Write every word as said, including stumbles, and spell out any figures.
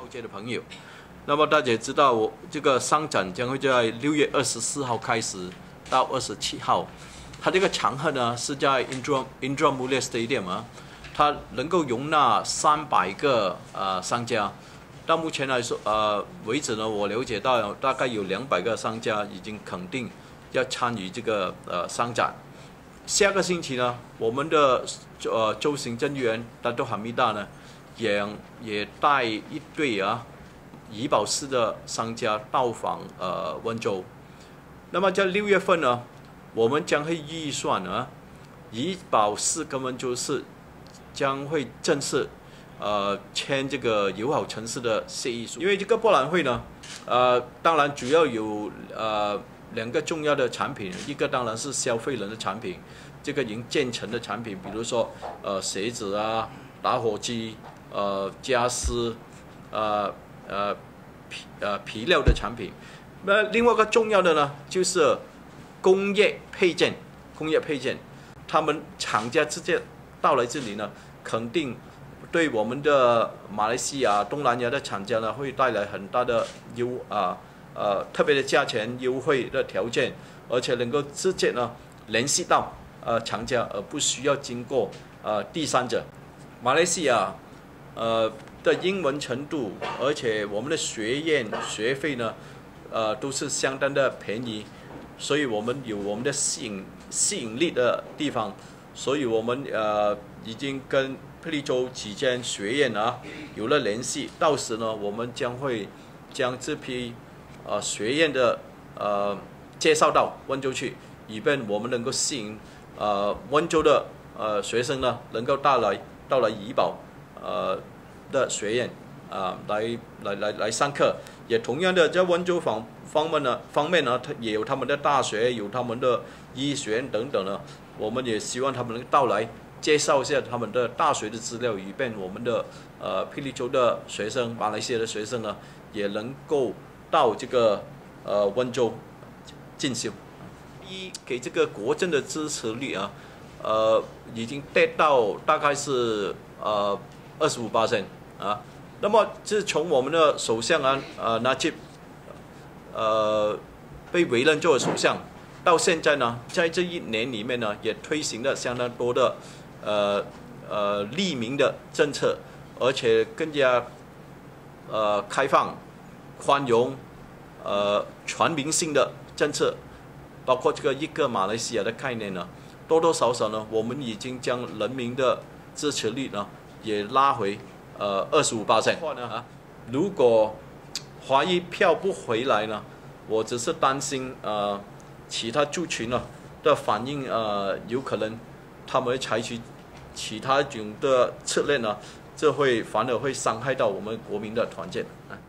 界的朋友，那么大家也知道，我这个商展将会在六月二十四号开始到二十七号。它这个场合呢是在 Indra Indramulia Stadium 啊，它能够容纳三百个呃商家。到目前来说，呃为止呢，我了解到大概有两百个商家已经肯定要参与这个呃商展。下个星期呢，我们的呃州行政议员达多哈密达呢，也也带一队啊怡保市的商家到访呃温州。那么在六月份呢，我们将会预算啊，怡保市跟温州市将会正式呃签这个友好城市的协议书。因为这个博览会呢，呃，当然主要有呃两个重要的产品，一个当然是消费人的产品，这个已经建成的产品，比如说呃鞋子啊、打火机、呃家私、呃呃皮呃皮料的产品。那另外一个重要的呢，就是工业配件，工业配件，他们厂家直接到来这里呢，肯定对我们的马来西亚、东南亚的厂家呢，会带来很大的优啊呃特别的价钱优惠的条件，而且能够直接呢联系到呃厂家，而不需要经过呃第三者。马来西亚呃的英文程度，而且我们的学院学费呢，呃都是相当的便宜，所以我们有我们的吸引吸引力的地方，所以我们呃已经跟霹雳州几间学院啊有了联系，到时呢我们将会将这批呃学院的呃介绍到温州去，以便我们能够吸引呃温州的呃学生呢能够到来到来怡保呃的学院啊、呃、来来来来上课，也同样的在温州方方面呢方面呢，它也有他们的大学，有他们的医学院等等呢，我们也希望他们能到来介绍一下他们的大学的资料，以便我们的呃霹雳州的学生、马来西亚的学生呢，也能够到这个呃温州进修。一给这个国政的支持率啊，呃已经达到大概是呃二十五%啊。那么自从我们的首相啊呃纳吉呃被委任作为首相到现在呢，在这一年里面呢，也推行了相当多的呃呃利民的政策，而且更加呃开放、宽容、呃全民性的政策，包括这个一个马来西亚的概念呢，多多少少呢，我们已经将人民的支持率呢也拉回呃二十五%呢啊，如果华裔票不回来呢，我只是担心呃其他族群呢的反应，呃有可能他们会采取其他种的策略呢，这会反而会伤害到我们国民的团结啊。